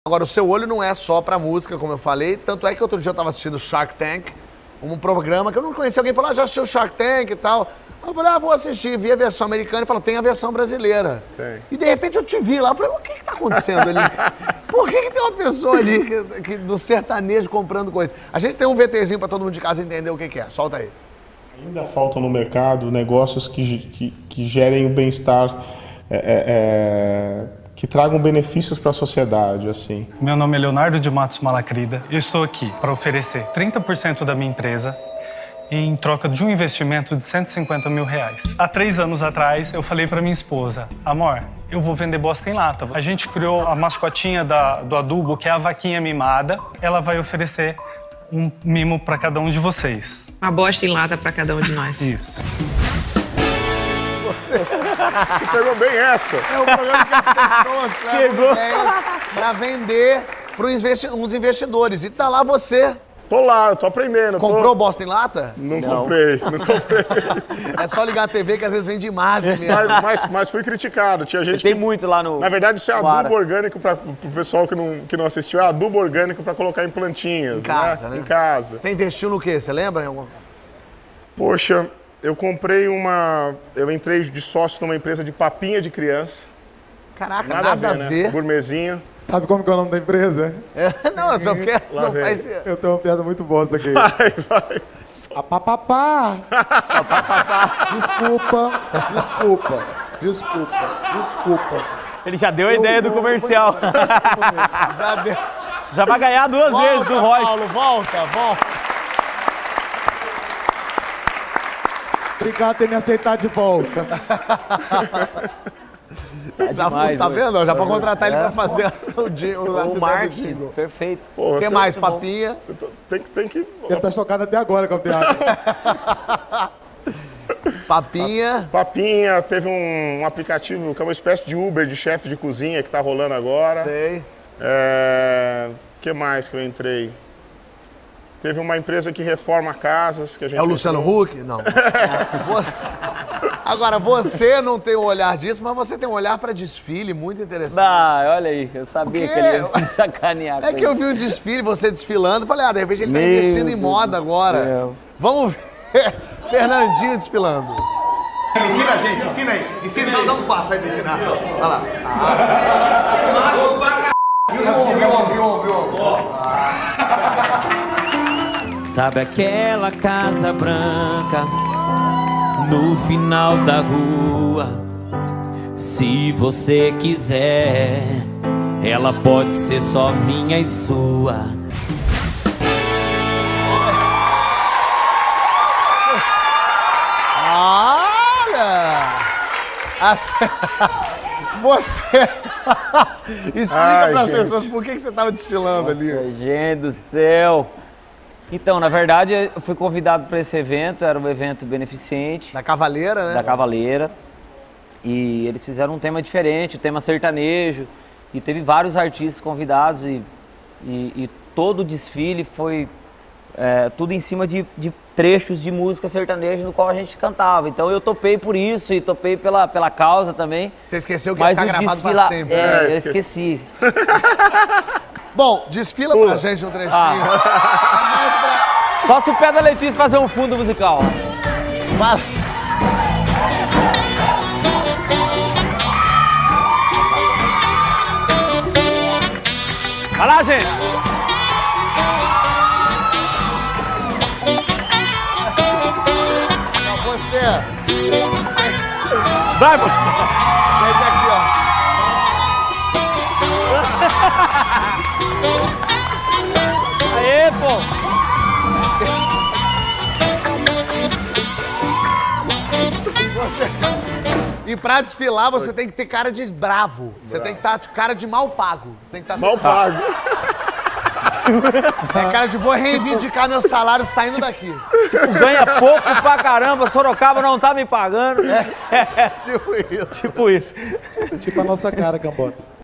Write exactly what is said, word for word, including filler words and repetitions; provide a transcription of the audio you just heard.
Agora, o seu olho não é só pra música, como eu falei, tanto é que outro dia eu tava assistindo Shark Tank, um programa que eu não conhecia. Alguém falou, ah, já assistiu Shark Tank e tal. Eu falei, ah, vou assistir. Vi a versão americana e falou, tem a versão brasileira. Sim. E de repente eu te vi lá, eu falei, o que que tá acontecendo ali? Por que que tem uma pessoa ali que, que, do sertanejo comprando coisa? A gente tem um VTzinho pra todo mundo de casa entender o que que é. Solta aí. Ainda faltam no mercado negócios que, que, que gerem o bem-estar, é, é, que tragam benefícios para a sociedade, assim. Meu nome é Leonardo de Matos Malacrida. Eu estou aqui para oferecer trinta por cento da minha empresa em troca de um investimento de cento e cinquenta mil reais. Há três anos atrás, eu falei para minha esposa, amor, eu vou vender bosta em lata. A gente criou a mascotinha da, do adubo, que é a vaquinha mimada. Ela vai oferecer um mimo para cada um de vocês. Uma bosta em lata para cada um de nós. Isso. Você, você pegou bem essa. É o programa que as pessoas levam ideias pra vender para investi uns investidores. E tá lá você. Tô lá, eu tô aprendendo. Comprou tô... bosta em lata? Não, não. comprei, não comprei. É só ligar a T V que às vezes vem de imagem mesmo. Mas, mas, mas fui criticado. Tinha gente Tem que... muito lá no... Na verdade, isso é adubo Ara. orgânico, para o pessoal que não, que não assistiu, é adubo orgânico para colocar em plantinhas. Em casa, né? né? Em casa. Você investiu no quê? Você lembra? Em alguma... Poxa, eu comprei uma... Eu entrei de sócio numa empresa de papinha de criança. Caraca, Nada, nada a ver, a ver. Né? Gourmetzinho. Sabe como que é o nome da empresa? É, não, eu só quero... Lá Não vem. faz... Eu tenho uma piada muito boa isso aqui. Vai, vai. A papapá. Desculpa, desculpa, desculpa, desculpa. Ele já deu a Eu ideia do vou- comercial. Já deu. Já vai ganhar duas vezes Volta, do Roy. Paulo, volta, volta. Obrigado por ter me aceitado de volta. Já demais, tá hoje. vendo? Já pra contratar ele É, pra fazer o, di- o, O acidente do marketing, jingle. perfeito. Pô, O que você- mais? Muito bom. Papinha? Você tá- tem, que- tem que... Ele tá chocado até agora com a piada. Papinha. Papinha, teve um, um aplicativo que é uma espécie de Uber de chefe de cozinha que tá rolando agora. Sei. É... O que mais que eu entrei? Teve uma empresa que reforma casas que a gente... É o Luciano entrou. Huck? Não. Vo- Agora, você não tem o olhar disso, mas você tem um olhar pra desfile muito interessante. Ah, olha aí, eu sabia quê? que ele ia me sacanear. É com que eu isso. vi um desfile, você desfilando, falei, ah, de repente ele tá Meu investindo em Deus moda do agora. céu. Vamos ver Fernandinho desfilando. Ensina a gente, ensina aí. Ensina, dá, dá um passo aí pra ensinar. Vai lá. Ah, e o ombro, e o ombro, e o ombro, e o ombro. Sabe aquela casa branca no final da rua? Se você quiser, ela pode ser só minha e sua. Olha! Assim- Você... Explica Ai, pras gente. pessoas por que que você tava desfilando ali. Nossa, gente do céu. Então, na verdade, eu fui convidado para esse evento, era um evento beneficente Da Cavaleira, né? da Cavaleira. E eles fizeram um tema diferente, o tema sertanejo. E teve vários artistas convidados e, e, e todo o desfile foi é, tudo em cima de, de trechos de música sertaneja no qual a gente cantava. Então eu topei por isso e topei pela, pela causa também. Você esqueceu que ia Mas ficar o gravado desfila... pra sempre. É, É, eu esqueci. esqueci. Bom, desfila pra gente um trechinho. Só se o pé da Letícia fazer um fundo musical. Vai. Vai lá, gente! Você. Vai, moça! Vem aqui, ó. Aê, pô! E pra desfilar, você tem que ter cara de bravo. Você tem que estar de cara de mal pago. Você tem que estar Mal pago. É cara de vou reivindicar meu salário saindo daqui. Ganha pouco pra caramba, Sorocaba não tá me pagando. É tipo isso. Tipo isso. Tipo a nossa cara, Cambota.